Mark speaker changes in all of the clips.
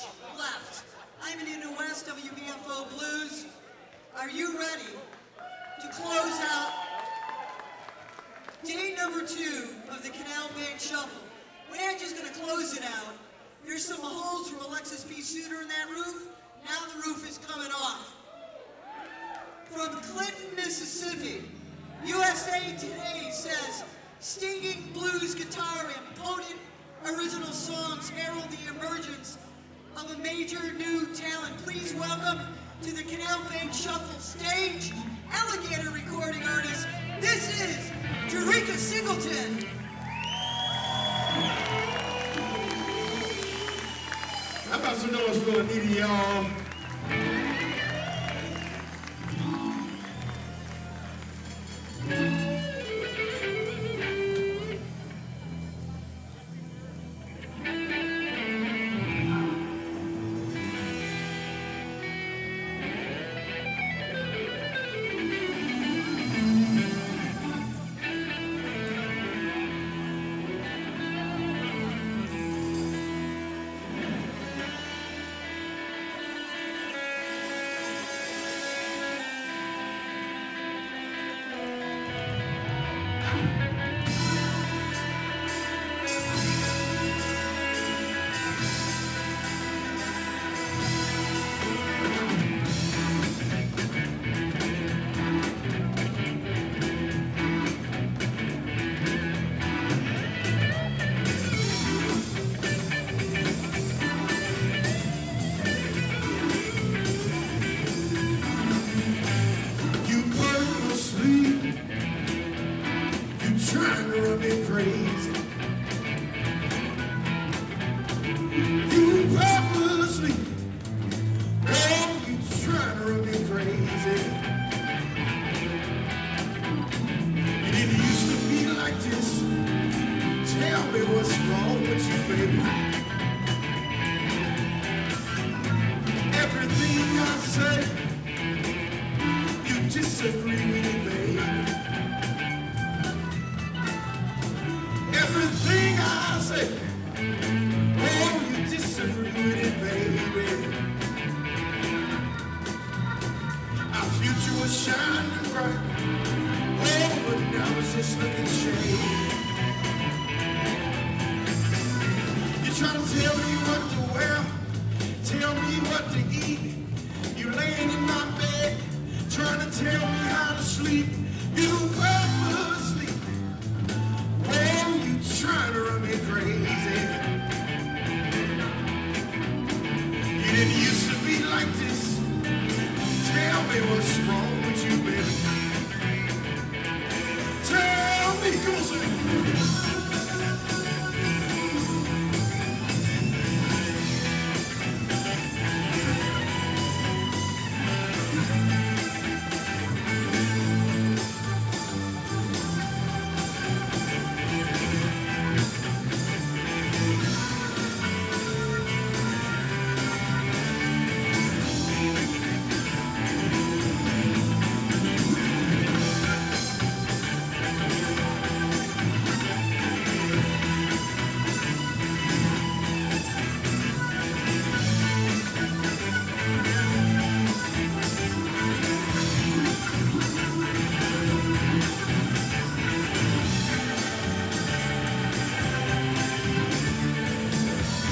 Speaker 1: stage left. I'm in the West WBFO Blues. Are you ready to close out day number 2 of the Canal Bank Shuffle? We ain't just gonna close it out. Here's some holes from Alexis P. Suter in that roof. Now the roof is coming off. From Clinton, Mississippi, USA Today says, stinging blues guitar and potent original songs herald the emergence of a major new talent. Please welcome to the Canal Bank Shuffle stage, alligator recording artist. This is Jericka Singleton.
Speaker 2: How about some noise for Anita, y'all?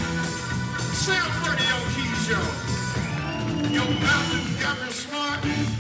Speaker 2: Your mountain got me smart.